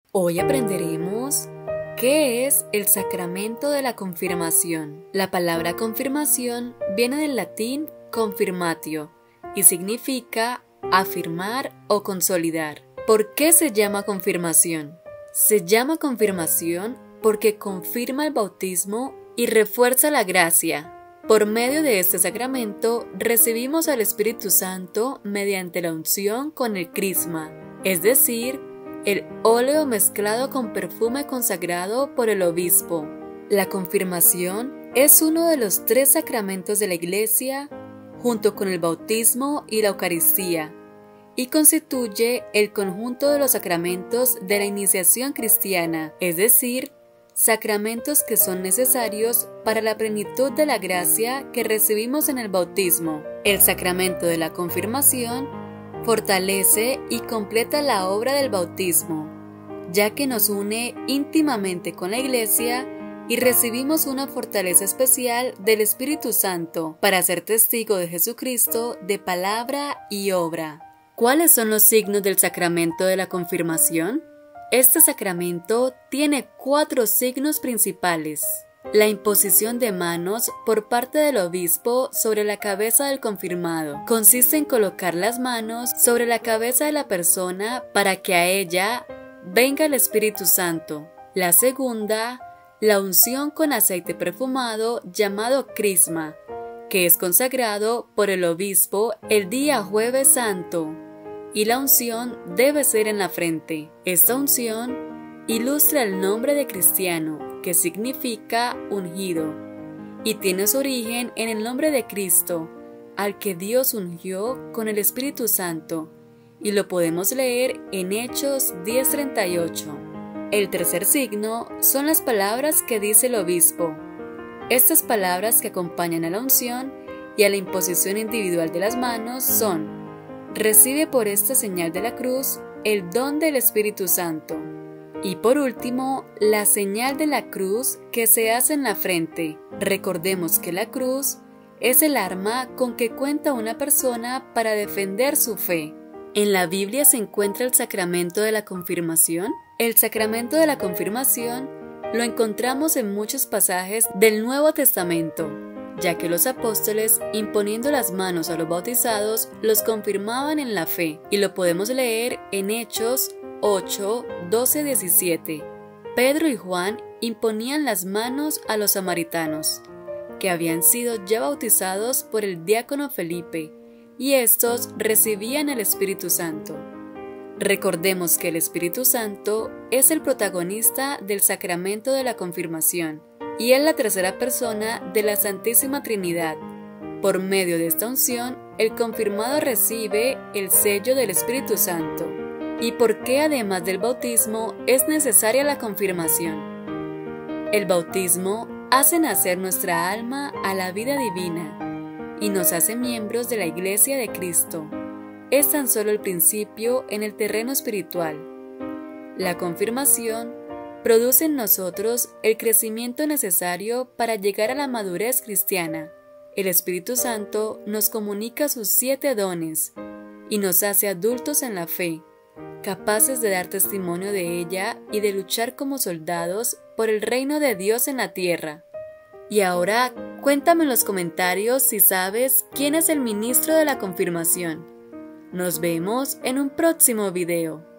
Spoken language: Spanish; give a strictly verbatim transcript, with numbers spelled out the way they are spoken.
Hoy aprenderemos qué es el sacramento de la confirmación. La palabra confirmación viene del latín confirmatio y significa afirmar o consolidar. ¿Por qué se llama confirmación? Se llama confirmación porque confirma el bautismo y refuerza la gracia. Por medio de este sacramento recibimos al Espíritu Santo mediante la unción con el crisma, es decir, el óleo mezclado con perfume consagrado por el obispo. La confirmación es uno de los tres sacramentos de la Iglesia, junto con el bautismo y la Eucaristía, y constituye el conjunto de los sacramentos de la iniciación cristiana, es decir, sacramentos que son necesarios para la plenitud de la gracia que recibimos en el bautismo. El sacramento de la confirmación fortalece y completa la obra del bautismo, ya que nos une íntimamente con la Iglesia y recibimos una fortaleza especial del Espíritu Santo para ser testigo de Jesucristo de palabra y obra. ¿Cuáles son los signos del sacramento de la confirmación? Este sacramento tiene cuatro signos principales. La imposición de manos por parte del obispo sobre la cabeza del confirmado. Consiste en colocar las manos sobre la cabeza de la persona para que a ella venga el Espíritu Santo. La segunda, la unción con aceite perfumado llamado crisma, que es consagrado por el obispo el día Jueves Santo, y la unción debe ser en la frente. Esta unción ilustra el nombre de cristiano, que significa ungido, y tiene su origen en el nombre de Cristo, al que Dios ungió con el Espíritu Santo, y lo podemos leer en Hechos diez treinta y ocho. El tercer signo son las palabras que dice el obispo. Estas palabras que acompañan a la unción y a la imposición individual de las manos son: recibe por esta señal de la cruz el don del Espíritu Santo. Y por último, la señal de la cruz que se hace en la frente. Recordemos que la cruz es el arma con que cuenta una persona para defender su fe. ¿En la Biblia se encuentra el sacramento de la confirmación? El sacramento de la confirmación lo encontramos en muchos pasajes del Nuevo Testamento, ya que los apóstoles, imponiendo las manos a los bautizados, los confirmaban en la fe, y lo podemos leer en Hechos ocho, doce, diecisiete. Pedro y Juan imponían las manos a los samaritanos, que habían sido ya bautizados por el diácono Felipe, y estos recibían el Espíritu Santo. Recordemos que el Espíritu Santo es el protagonista del sacramento de la confirmación, y es la tercera persona de la Santísima Trinidad. Por medio de esta unción, el confirmado recibe el sello del Espíritu Santo. ¿Y por qué además del bautismo es necesaria la confirmación? El bautismo hace nacer nuestra alma a la vida divina y nos hace miembros de la Iglesia de Cristo. Es tan solo el principio en el terreno espiritual. La confirmación produce en nosotros el crecimiento necesario para llegar a la madurez cristiana. El Espíritu Santo nos comunica sus siete dones y nos hace adultos en la fe, capaces de dar testimonio de ella y de luchar como soldados por el reino de Dios en la tierra. Y ahora, cuéntame en los comentarios si sabes quién es el ministro de la confirmación. Nos vemos en un próximo video.